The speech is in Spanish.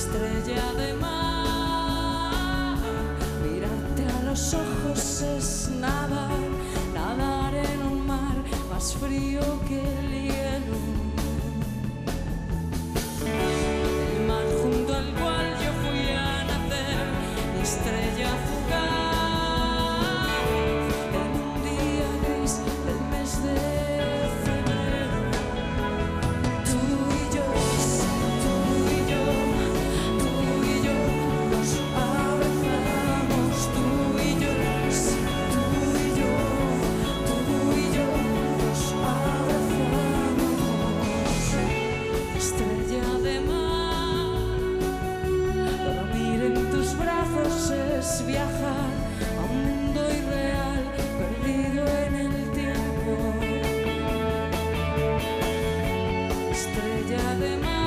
Estrella de mar, mirarte a los ojos es nadar, nadar en un mar más frío que el hielo. El mar junto al cual yo fui a nacer, mi estrella fugaz, en un día gris del mes de febrero. Tú y yo, tú y yo, tú y yo nos abrazamos. Tú y yo, tú y yo, tú y yo nos abrazamos. Estrella de mar, dormir en tus brazos es viajar a un mundo irreal perdido en el tiempo. Estrella de mar.